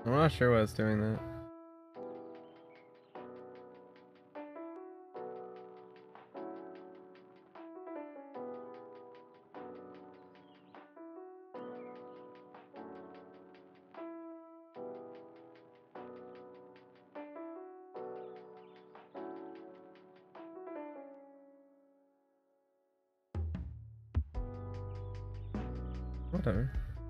I'm not sure why it's doing that. Whatever.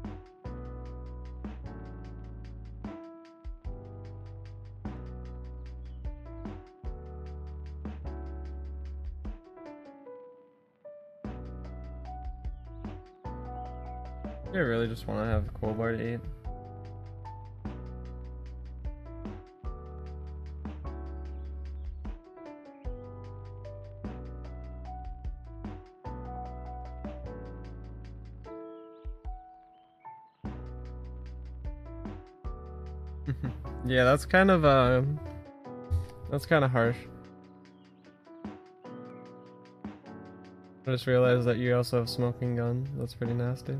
I really just want to have a cool bar to eat. Yeah, that's kind of harsh. I just realized that you also have smoking gun. That's pretty nasty.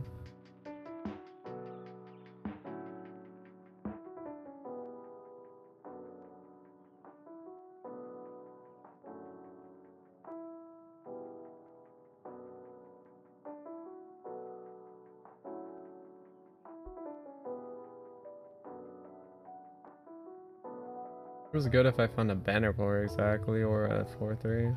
It was good if I found a banner pour exactly or a 4-3.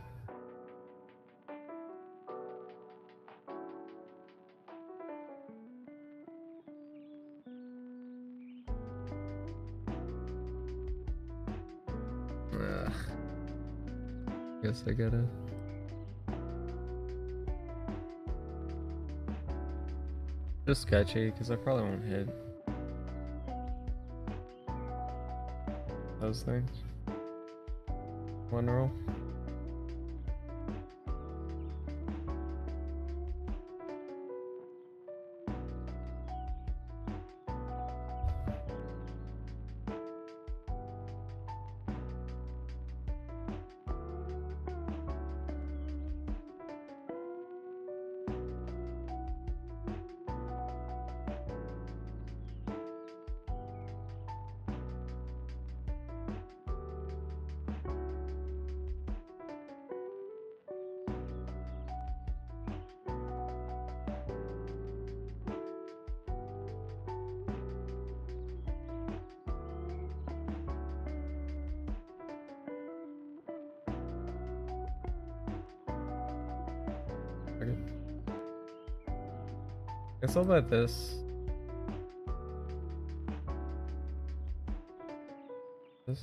Ugh. Guess I get it. Just sketchy because I probably won't hit those things. One roll. Guess I'll bet this. This.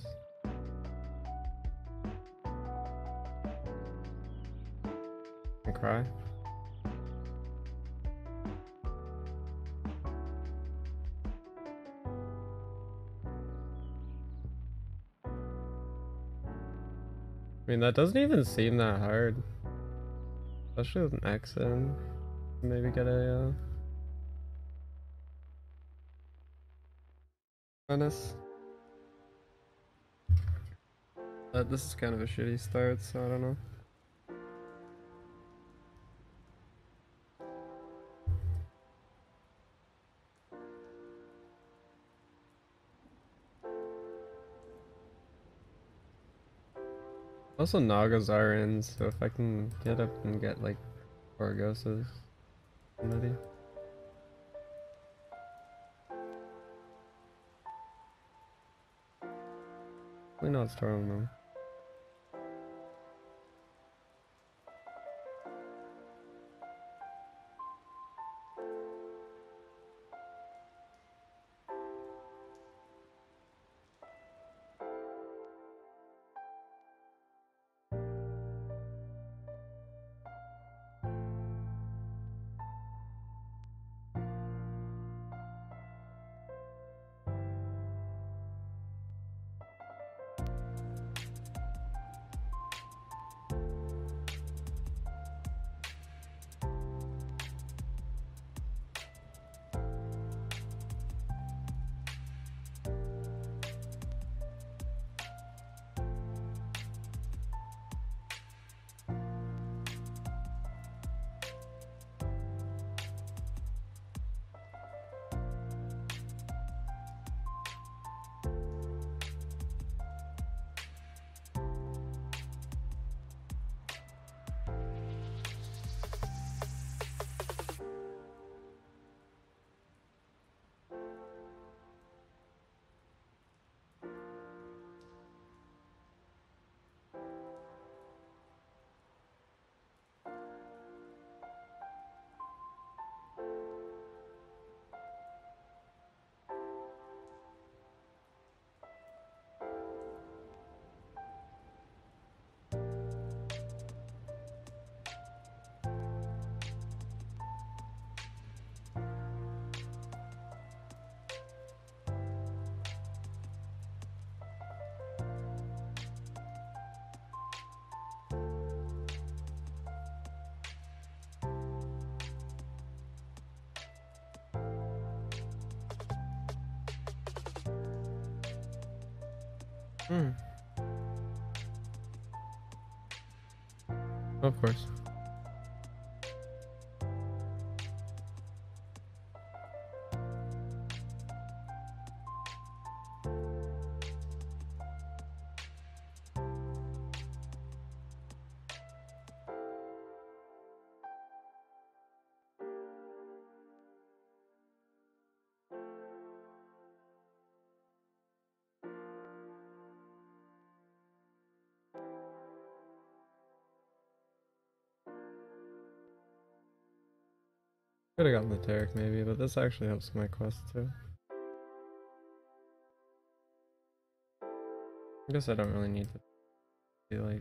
And cry. I mean, that doesn't even seem that hard. Especially with an X in. Maybe get a menace. This is kind of a shitty start, so I don't know. Also, nagas are in, so if I can get up and get like Orgoses, I'm ready. Probably not strong though. Hmm. Of course. Could have gotten the Tarek maybe, but this actually helps my quest too. I guess I don't really need to be like.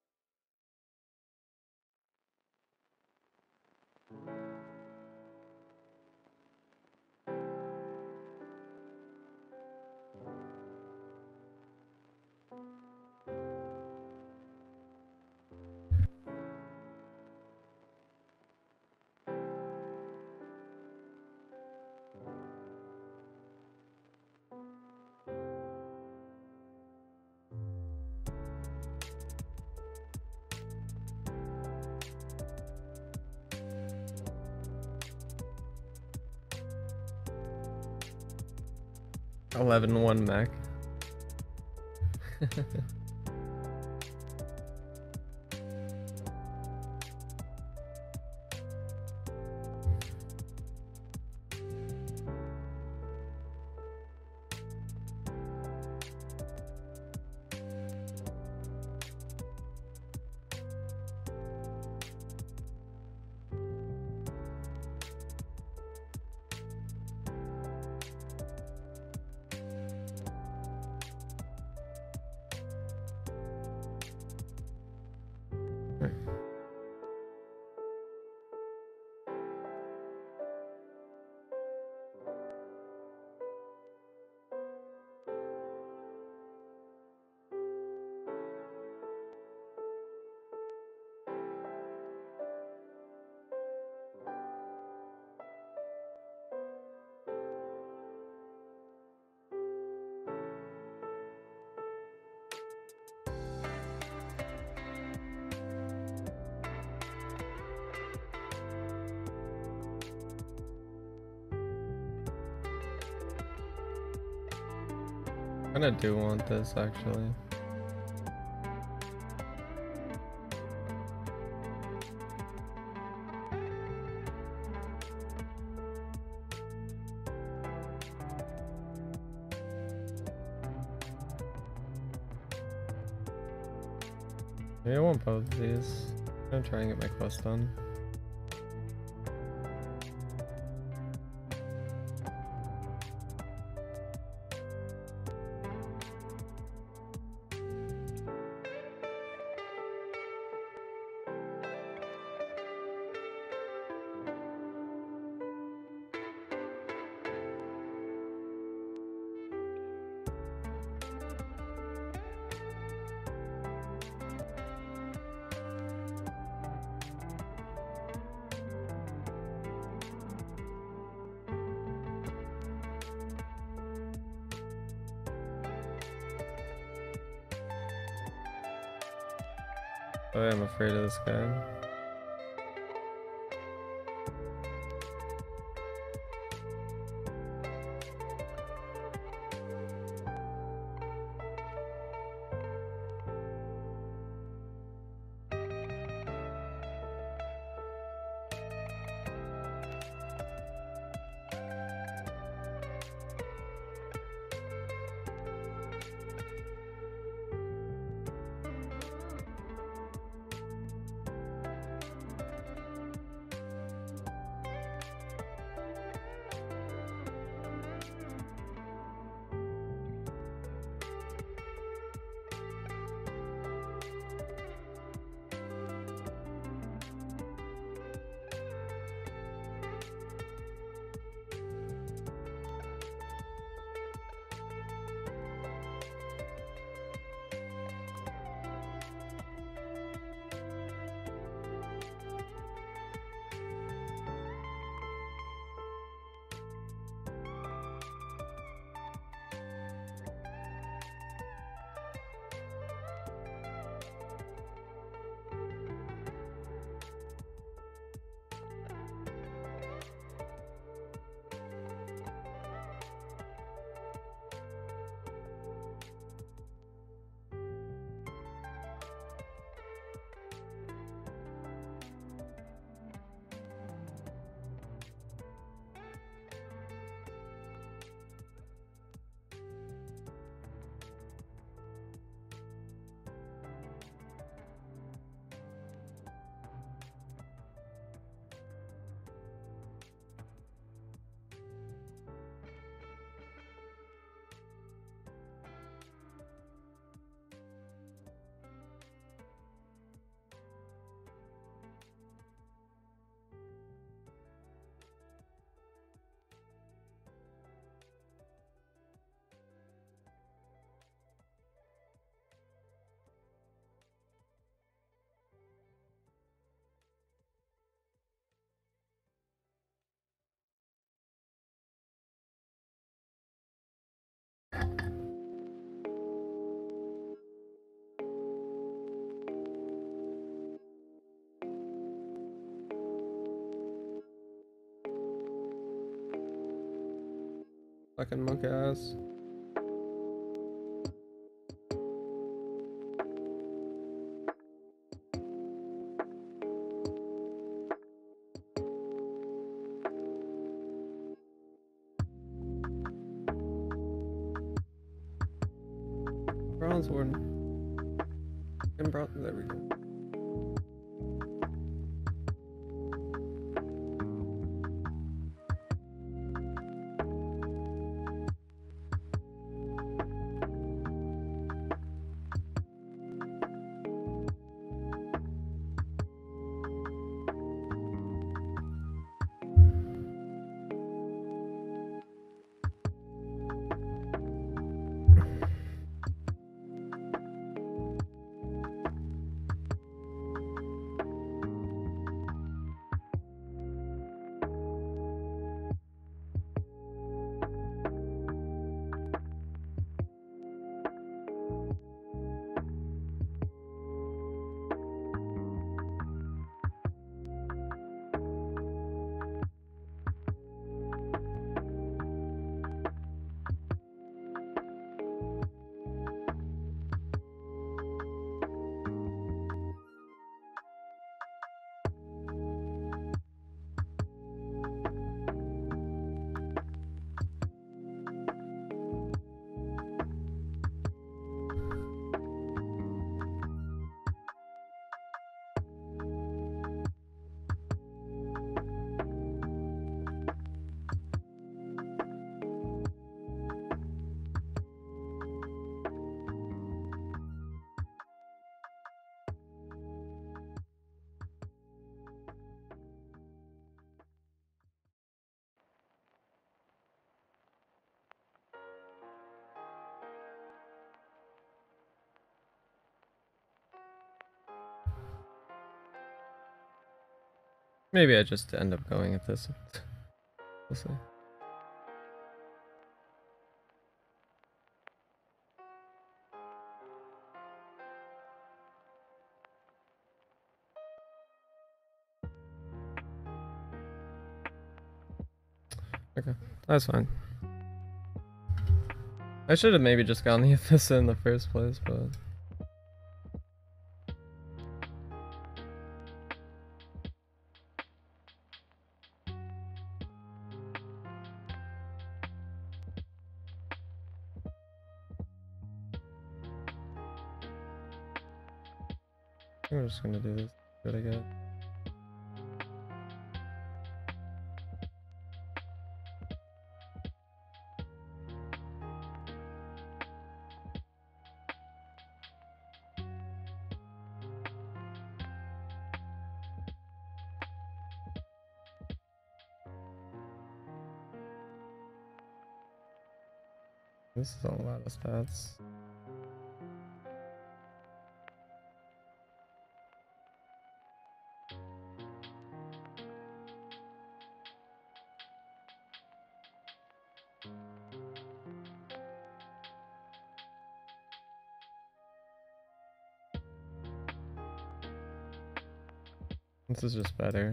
(11-1) mech. I kinda do want this actually. Maybe I want both of these. I'm gonna try and get my quest done. Oh, yeah, I'm afraid of this guy. Fucking monk ass. Bronze Warden. And bronze. There we go. Maybe I just end up going at this. We'll see. Okay, that's fine. I should have maybe just gone the Abyss in the first place, but... I'm just gonna do this. What I get. This is a lot of stats. This is just better.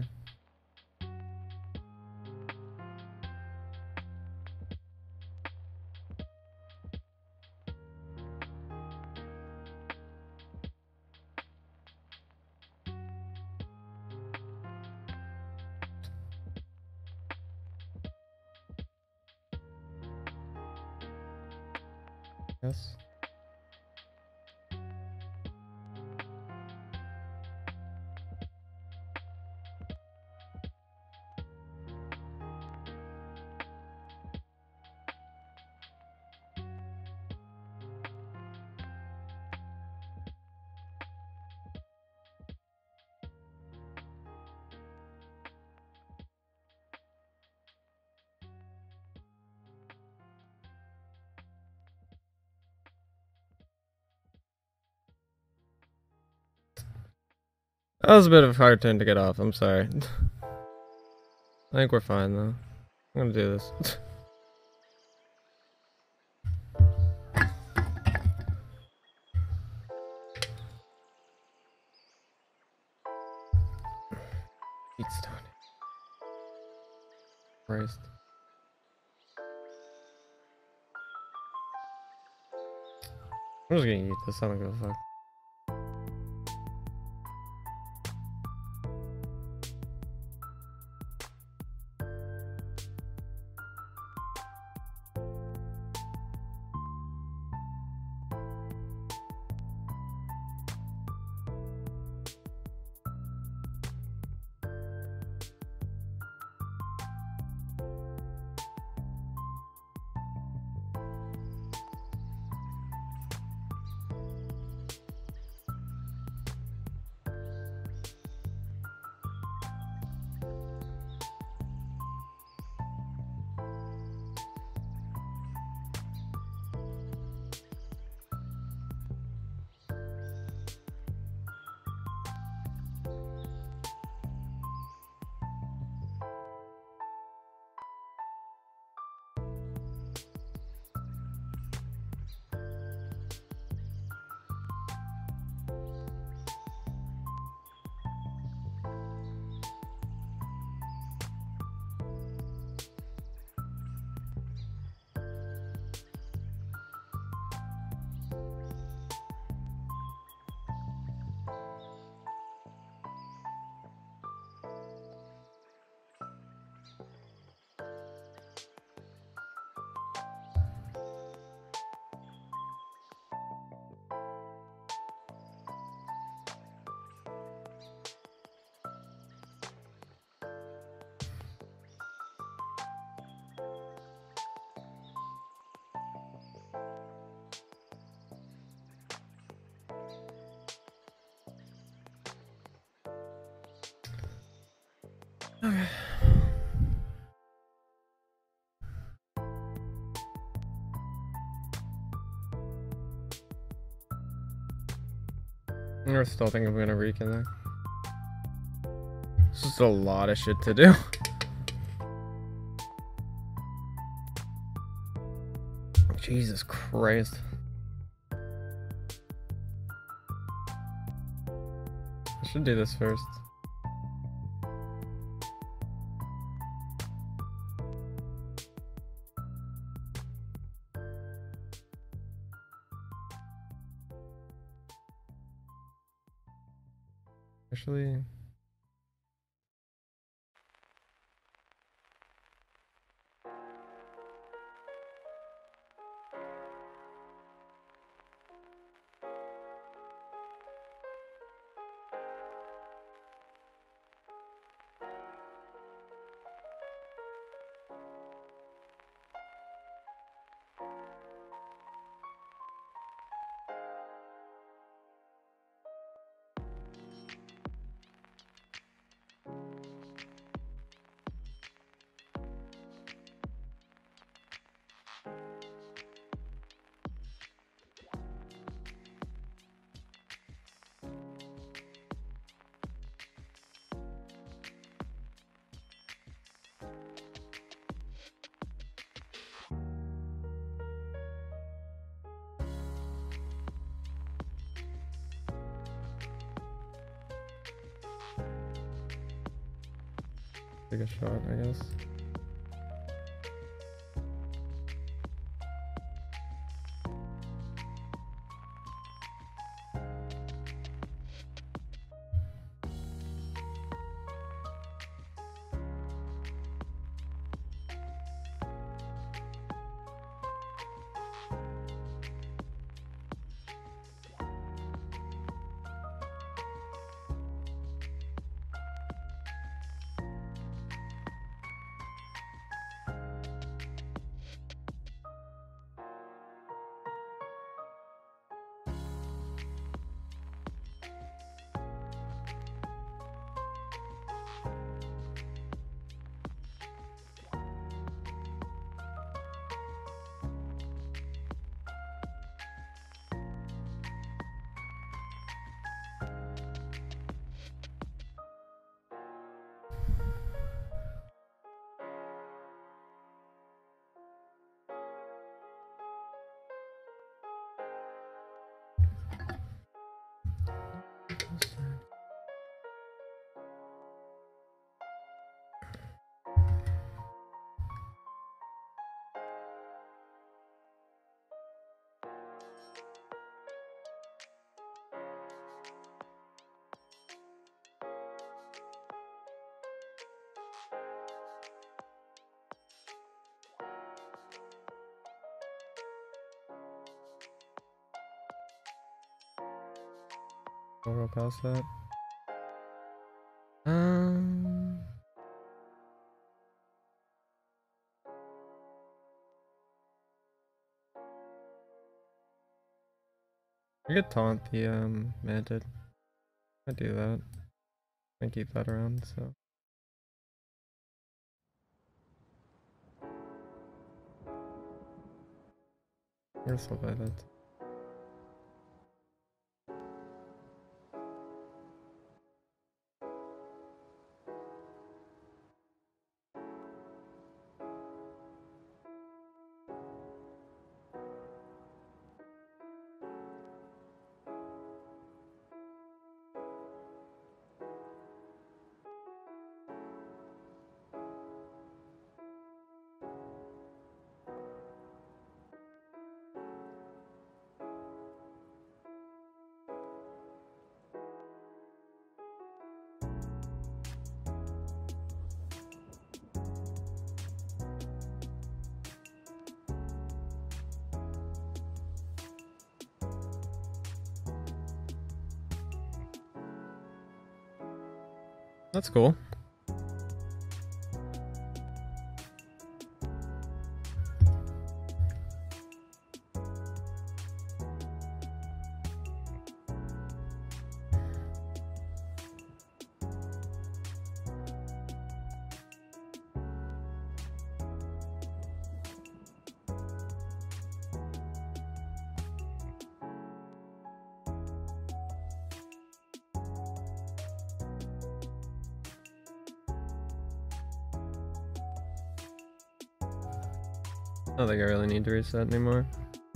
Yes. That was a bit of a hard turn to get off, I'm sorry. I think we're fine though. I'm gonna do this. Hearthstone. Christ. I'm just gonna eat this, I don't give a fuck. Okay. I still think I'm gonna reek in there. It's just a lot of shit to do. Jesus Christ. I should do this first. Actually, take a shot, I guess. Go roll past that. We could taunt the manted. I do that. I keep that around, so. We're still by that. That's cool. I don't think I really need to reset anymore.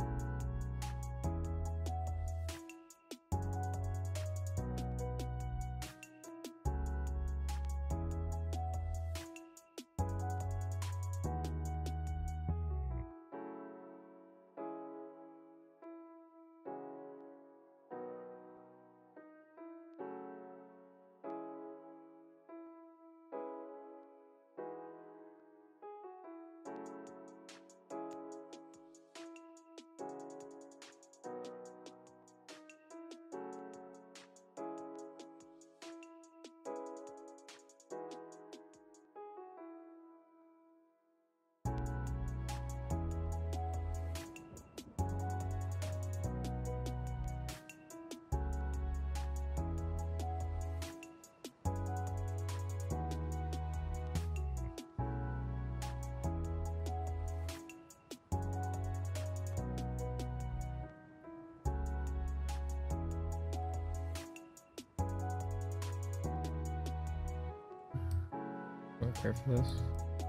I don't care for this.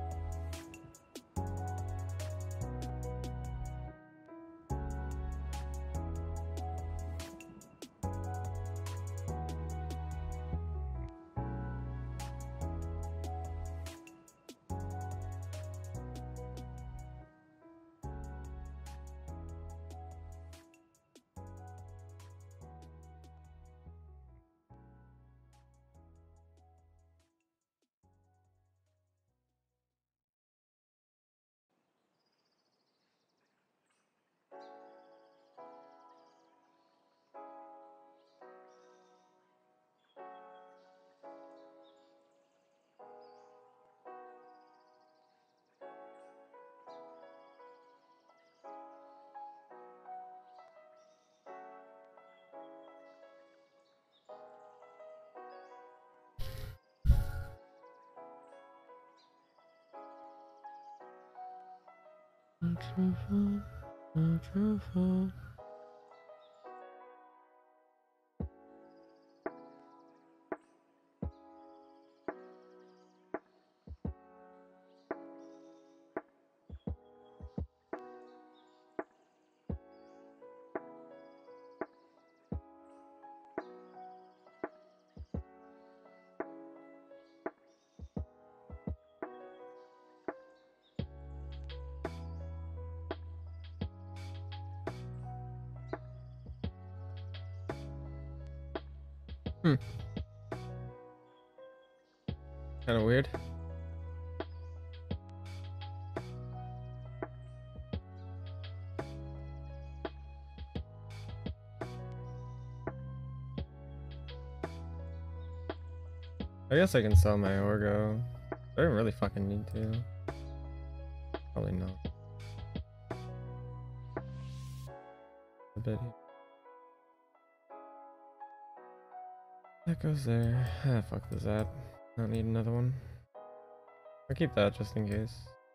Kind of weird. I guess I can sell my Orgo. I don't really fucking need to. Probably not. A bit. That goes there. Ah, fuck the zap. I don't need another one. I'll keep that just in case.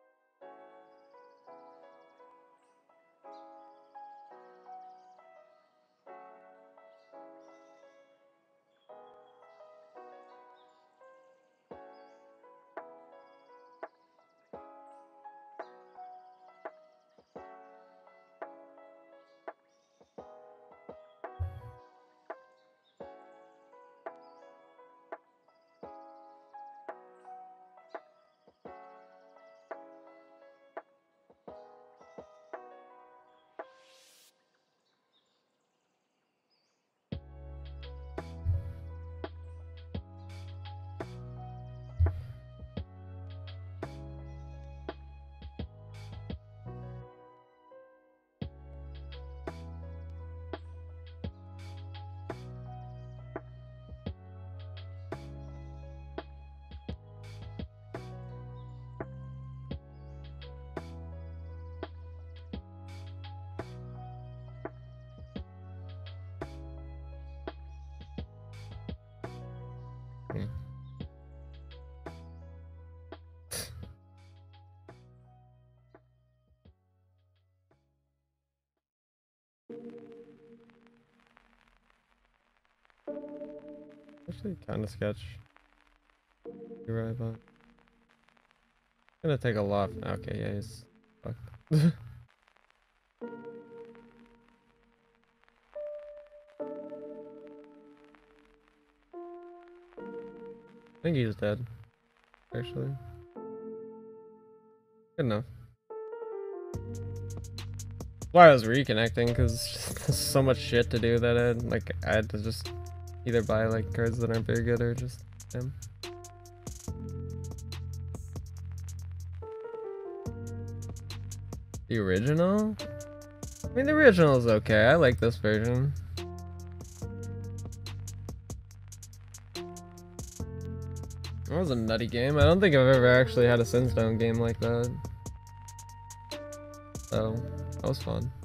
Actually, kind of sketch. You're right, but gonna take a lot. Okay, yeah, he's fucked. I think he's dead. Actually, good enough. Why I was reconnecting, because there's so much shit to do that I had to just either buy like cards that aren't very good or just him. The original? I mean, the original is okay. I like this version. That was a nutty game. I don't think I've ever actually had a Sinstone game like that. So, that was fun.